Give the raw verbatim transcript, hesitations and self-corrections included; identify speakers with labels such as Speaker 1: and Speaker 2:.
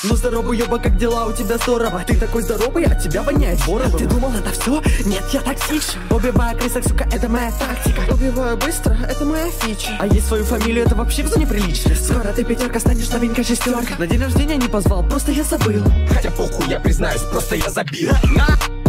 Speaker 1: Ну здорово, ёба, как дела у тебя? Здорово. Ты такой здоровый, от тебя воняет боровым. Ты думал, это все? Нет, я токсичен. Убиваю крысок, сука, это моя тактика. Убиваю быстро, это моя фича. А есть свою фамилию, это вообще все неприлично. Скоро ты пятерка, станешь новенькая шестерка. На день рождения не позвал, просто я забыл.
Speaker 2: Хотя похуй, я признаюсь, просто я забил.